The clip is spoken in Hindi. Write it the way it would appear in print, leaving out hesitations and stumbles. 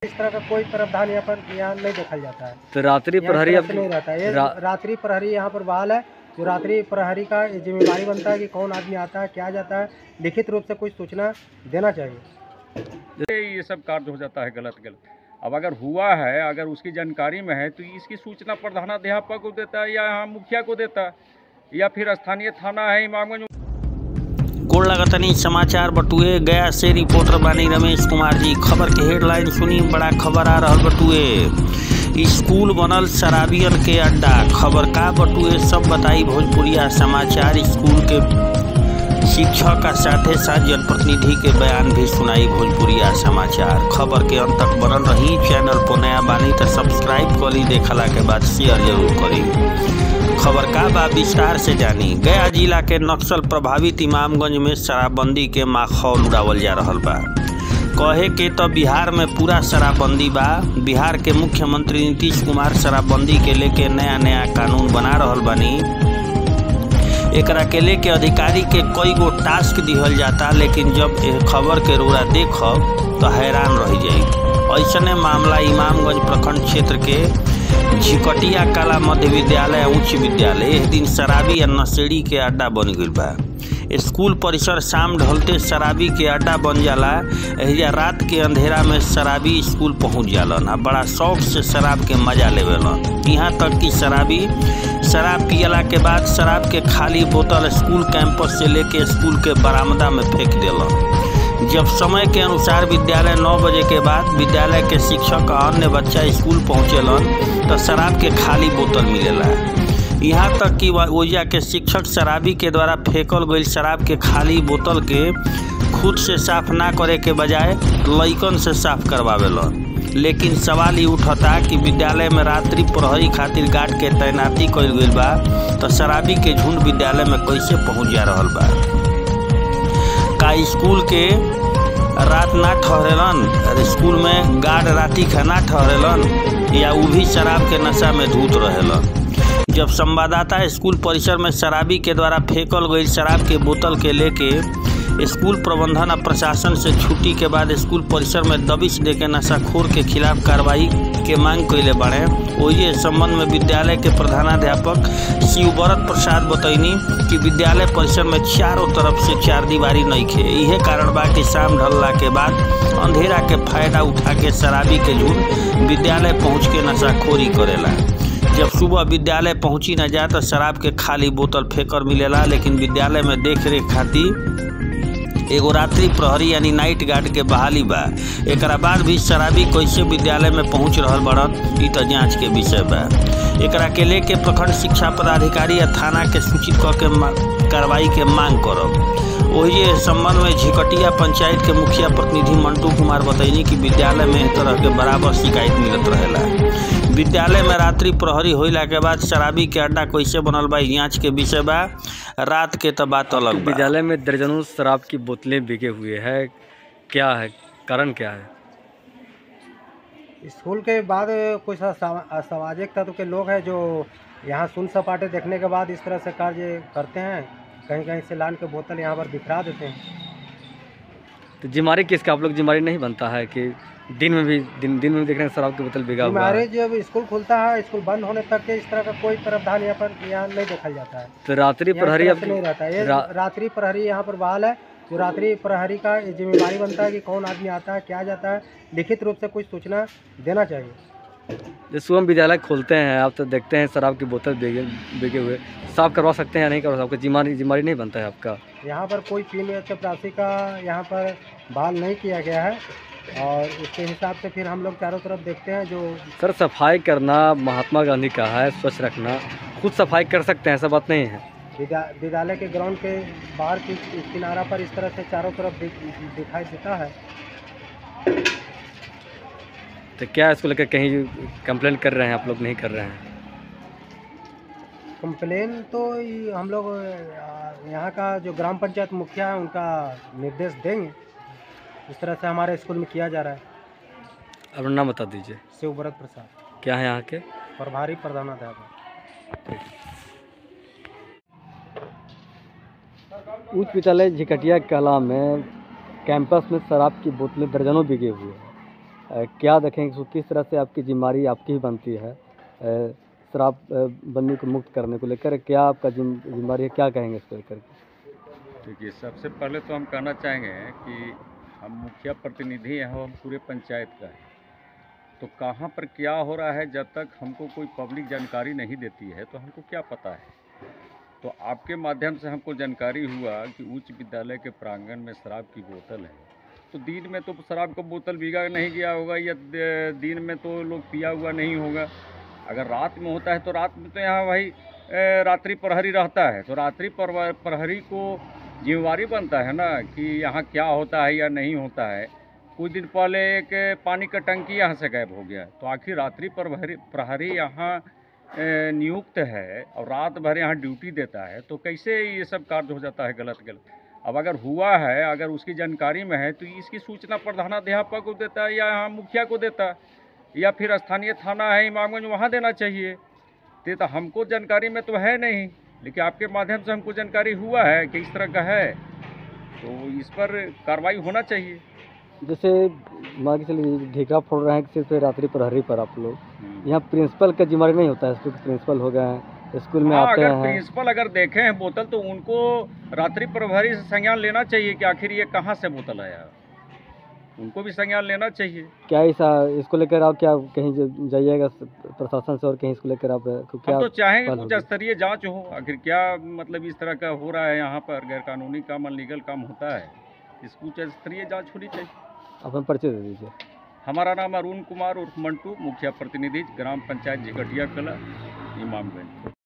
इस तरह का कोई प्रावधान यहाँ नहीं देखा जाता है। तो रात्रि प्रहरी अब नहीं रहता है। रात्रि प्रहरी यहाँ पर बहाल है। जो रात्रि प्रहरी का जिम्मेदारी बनता है कि कौन आदमी आता है, क्या जाता है, लिखित रूप से कुछ सूचना देना चाहिए। ये सब कार्य हो जाता है गलत। अब अगर हुआ है, अगर उसकी जानकारी में है तो इसकी सूचना प्रधानाध्यापक को देता है या यहाँ मुखिया को देता है या फिर स्थानीय थाना है इमामगंज। गोड़ लगतनी समाचार बटुए गया से रिपोर्टर बानी रमेश कुमार जी। खबर के हेडलाइन सुनी, बड़ा खबर आ रहा बटुए। स्कूल बनल शराबियन के अड्डा। खबर का बटुए सब बताई भोजपुरिया समाचार। स्कूल के शिक्षक का साथे साथ जनप्रतिनिधि के बयान भी सुनाई भोजपुरिया समाचार। खबर के अंत तक बनल रही। चैनल पर नया बानी तो सब्सक्राइब करी, देखला के बाद शेयर जरूर करी। खबर का बा विस्तार से जानी। गया जिला के नक्सल प्रभावित इमामगंज में शराबबंदी के माहौल उड़ावल जा रहल बा। कहे के तो बिहार में पूरा शराबबंदी बा। बिहार के मुख्यमंत्री नीतीश कुमार शराबबंदी के लेके नया कानून बना रहल बानी। एकरा के लेके अधिकारी के कई गो टास्क दिहल जाता, लेकिन जब खबर के रोड़ा देखब तो हैरान रह जाई। ऐसने मामला इमामगंज प्रखंड क्षेत्र के झिकटिया कला मध्य विद्यालय उच्च विद्यालय इस दिन शराबी या नशेड़ी के अड्डा बन गई बा। स्कूल परिसर शाम ढलते शराबी के अड्डा बन जाला। एहिजा रात के अंधेरा में शराबी स्कूल पहुंच जालन आ बड़ा शौक से शराब के मजा लेवेलन। यहाँ तक कि शराबी शराब पियला के बाद शराब के खाली बोतल स्कूल कैंपस से लेके स्कूल के बरामदा में फेंक देलन। जब समय के अनुसार विद्यालय 9 बजे के बाद विद्यालय के शिक्षक और अन्य बच्चा स्कूल पहुँचेलन तो शराब के खाली बोतल मिलेला। यहाँ तक कि ओइजा के शिक्षक शराबी के द्वारा फेंकल गई शराब के खाली बोतल के खुद से साफ ना करे के बजाय लइकन से साफ करवावेलन। लेकिन सवाल ही उठता कि विद्यालय में रात्रि प्रहरी खातिर गार्ड के तैनाती कइल गइल बा तो शराबी के झुंड विद्यालय में कैसे पहुँच जा रहल बा। का स्कूल के रात ना ठहरेलन, स्कूल में गार्ड राती का ना ठहरेलन या वो भी शराब के नशा में धूत रहेलन। जब संवाददाता स्कूल परिसर में शराबी के द्वारा फेंकल गई शराब के बोतल के लेके स्कूल प्रबंधन और प्रशासन से छुट्टी के बाद स्कूल परिसर में दबिश देके नशाखोर के खिलाफ कार्रवाई के मांग कैले बाड़े। वही संबंध में विद्यालय के प्रधानाध्यापक शिवव्रत प्रसाद बतैनी कि विद्यालय परिसर में चारों तरफ से चार दीवारी नइखे। इहे कारण बा कि शाम ढलला के बाद अंधेरा के फायदा उठा के शराबी के झुंड विद्यालय पहुँच के नशाखोरी करेला। जब सुबह विद्यालय पहुंची न जाए तो शराब के खाली बोतल फेंकर मिलेला। लेकिन विद्यालय में देख रेख खातिर एगो रात्रि प्रहरी यानी नाइट गार्ड के बहाली बा। एकरा बाद भी शराबी कैसे विद्यालय में पहुंच रहल बड़न ई तो जांच के विषय बा। एकरा के लेके प्रखंड शिक्षा पदाधिकारी या थाना के सूचित करके कार्रवाई के मांग करब। वही संबंध में झिकटिया पंचायत के मुखिया प्रतिनिधि मंटू कुमार बतैनी कि विद्यालय में इस तरह के बराबर शिकायत मिलत रहेला। विद्यालय में रात्रि प्रहरी होइला के बाद शराबी के अड्डा कैसे बनल बा जांच के विषय बा। रात के तो बात अलग बा। विद्यालय में दर्जनों शराब की बोतलें बिके हुए हैं, क्या है कारण, क्या है? स्कूल के बाद कुछ असामाजिक तत्व के लोग हैं जो यहाँ सुन सपाटे देखने के बाद इस तरह से कार्य करते हैं। कहीं से लान के बोतल यहाँ पर बिखरा देते हैं। तो जिम्मेदारी किसका? आप लोग जिम्मेदारी नहीं बनता है कि दिन में भी दिन में देख रहे हैं शराब की बोतल बिका हुआ है? जब स्कूल खुलता है, स्कूल बंद होने तक के इस तरह का कोई प्रावधान यहाँ नहीं देखा जाता है। तो रात्रि प्रहरी अब नहीं रहता है। रात्रि प्रहरी यहाँ पर बहाल है। जो रात्रि प्रहरी का जिम्मेदारी बनता है कि कौन आदमी आता है, क्या जाता है, लिखित रूप से कुछ सूचना देना चाहिए। जब सुबह विद्यालय खोलते हैं आप तो देखते हैं शराब की बोतल बिके हुए, साफ करवा सकते हैं या नहीं करवा सकते? जिम्मेदारी नहीं बनता है आपका? यहाँ पर कोई पीने चपरासी का यहाँ पर बहाल नहीं किया गया है और उसके हिसाब से फिर हम लोग चारों तरफ देखते हैं। जो सर सफाई करना महात्मा गांधी का है, स्वच्छ रखना, खुद सफाई कर सकते हैं, ऐसा बात नहीं है। विद्यालय के ग्राउंड के बाहर की किनारा पर इस तरह से चारों तरफ दिखाई देता है। तो क्या इसको लेकर कहीं कंप्लेंट कर रहे हैं आप लोग? नहीं कर रहे हैं कंप्लेन तो हम लोग यहाँ का जो ग्राम पंचायत मुखिया है उनका निर्देश देंगे। इस तरह से हमारे स्कूल में किया जा रहा है। अपना नाम बता दीजिए। शिवव्रत प्रसाद। क्या है यहाँ के? प्रभारी प्रधानाध्यापक। उच्च विद्यालय झिकटिया कला में कैंपस में शराब की बोतलें दर्जनों बिके हुए हैं। क्या देखेंगे इसको, किस तरह से आपकी जिम्मेदारी आपकी ही बनती है शराब बंदी को मुक्त करने को लेकर, क्या आपका जिम्मेदारी है, क्या कहेंगे इसको लेकर? देखिए, सबसे पहले तो हम कहना चाहेंगे कि हम मुखिया प्रतिनिधि हैं, हम पूरे पंचायत का है, तो कहाँ पर क्या हो रहा है जब तक हमको कोई पब्लिक जानकारी नहीं देती है तो हमको क्या पता है। तो आपके माध्यम से हमको जानकारी हुआ कि उच्च विद्यालय के प्रांगण में शराब की बोतल है, तो दिन में तो शराब का बोतल भीगा नहीं गया होगा या दिन में तो लोग पिया हुआ नहीं होगा। अगर रात में होता है तो रात में तो यहाँ भाई रात्रि प्रहरी रहता है, तो रात्रि प्रहरी को जिम्मेवारी बनता है ना कि यहाँ क्या होता है या नहीं होता है। कुछ दिन पहले एक पानी का टंकी यहाँ से गायब हो गया, तो आखिर रात्रि प्रहरी यहाँ नियुक्त है और रात भर यहाँ ड्यूटी देता है, तो कैसे ये सब कार्य हो जाता है गलत। अब अगर हुआ है, अगर उसकी जानकारी में है तो इसकी सूचना प्रधानाध्यापक को देता है या यहाँ मुखिया को देता है या फिर स्थानीय थाना है इमामगंज वहाँ देना चाहिए। तो हमको जानकारी में तो है नहीं, लेकिन आपके माध्यम से हमको जानकारी हुआ है कि इस तरह का है, तो इस पर कार्रवाई होना चाहिए। जैसे मान के चलिए ढेका फोड़ रहे हैं सिर्फ रात्रि प्रहरी पर आप लोग, यहाँ प्रिंसिपल का जिम्मेदारी नहीं होता है? प्रिंसिपल हो गए हैं, स्कूल में आते हैं, अगर प्रिंसिपल अगर देखे हैं बोतल तो उनको रात्रि प्रहरी से संज्ञान लेना चाहिए कि आखिर ये कहाँ से बोतल आया, उनको भी संज्ञान लेना चाहिए। क्या इसको लेकर आप क्या कहीं जाइएगा प्रशासन से और कहीं इसको लेकर आप क्या? हम तो चाहेंगे कुछ स्तरीय जांच हो, आखिर क्या मतलब इस तरह का हो रहा है यहाँ पर, गैरकानूनी काम अनलीगल काम होता है, इसको उच्च स्तरीय जांच होनी चाहिए। अपना परिचय दे दीजिए। हमारा नाम अरुण कुमार उर्फ मंटू, मुखिया प्रतिनिधि ग्राम पंचायत झिकटिया कला इमामगंज।